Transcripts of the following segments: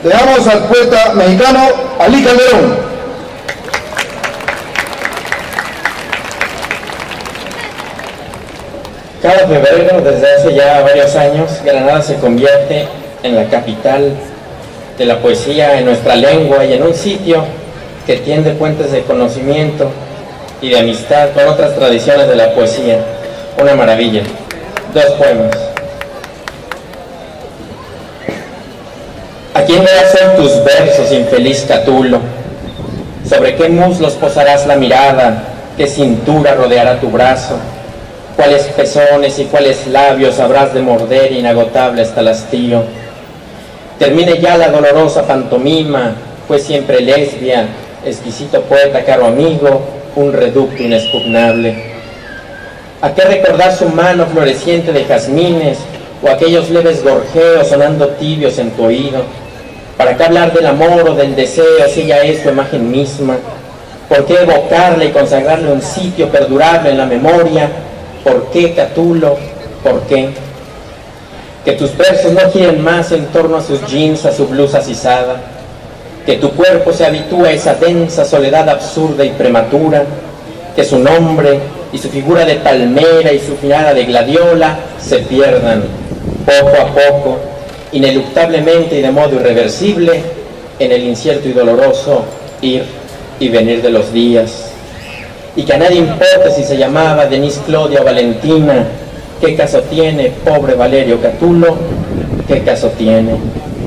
Le damos al poeta mexicano Alí Calderón. Cada febrero, desde hace ya varios años, Granada se convierte en la capital de la poesía en nuestra lengua y en un sitio que tiende puentes de conocimiento y de amistad con otras tradiciones de la poesía. Una maravilla. Dos poemas. ¿A quién darás hoy tus versos, infeliz Catulo? ¿Sobre qué muslos posarás la mirada? ¿Qué cintura rodeará tu brazo? ¿Cuáles pezones y cuáles labios habrás de morder inagotable hasta el hastío? Termine ya la dolorosa pantomima, fue siempre lesbia, exquisito poeta, caro amigo, un reducto inexpugnable. ¿A qué recordar su mano floreciente de jazmines o aquellos leves gorjeos sonando tibios en tu oído? ¿Para qué hablar del amor o del deseo si ella es tu imagen misma? ¿Por qué evocarle y consagrarle un sitio perdurable en la memoria? ¿Por qué, Catulo? ¿Por qué? Que tus versos no giren más en torno a sus jeans, a su blusa sisada. Que tu cuerpo se habitúe a esa densa soledad absurda y prematura. Que su nombre y su figura de palmera y su mirada de gladiola se pierdan, poco a poco, ineluctablemente y de modo irreversible, en el incierto y doloroso ir y venir de los días. Y que a nadie importe si se llamaba Denise, Claudia o Valentina. ¿Qué caso tiene, pobre Valerio Catulo? ¿Qué caso tiene?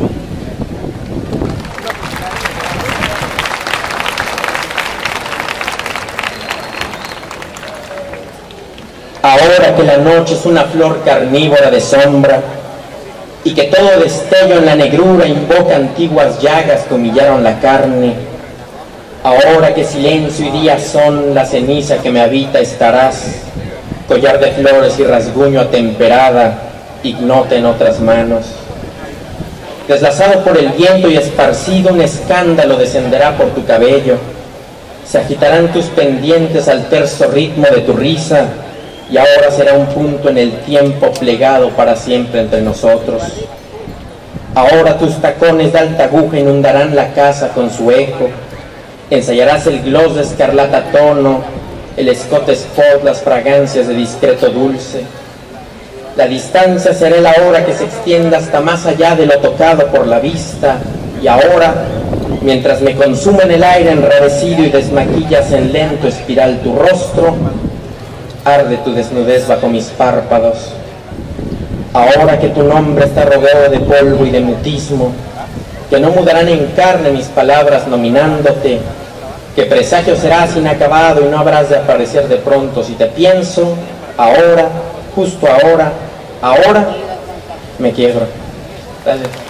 Ahora que la noche es una flor carnívora de sombra y que todo destello en la negrura invoca antiguas llagas que humillaron la carne, ahora que silencio y día son la ceniza que me habita estarás, collar de flores y rasguño atemperada, ignota en otras manos. Deslazado por el viento y esparcido, un escándalo descenderá por tu cabello, se agitarán tus pendientes al terso ritmo de tu risa, y ahora será un punto en el tiempo plegado para siempre entre nosotros. Ahora tus tacones de alta aguja inundarán la casa con su eco, ensayarás el gloss de escarlata tono, el escote sport, las fragancias de discreto dulce. La distancia será la hora que se extienda hasta más allá de lo tocado por la vista, y ahora, mientras me consume en el aire enrarecido y desmaquillas en lento espiral tu rostro, arde tu desnudez bajo mis párpados. Ahora que tu nombre está rodeado de polvo y de mutismo, que no mudarán en carne mis palabras nominándote, que presagio serás inacabado y no habrás de aparecer de pronto. Si te pienso, ahora, justo ahora, ahora, me quiebro. Gracias.